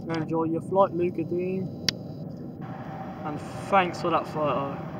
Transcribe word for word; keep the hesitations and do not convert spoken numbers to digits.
Enjoy your flight, Luca Dean. And thanks for that photo.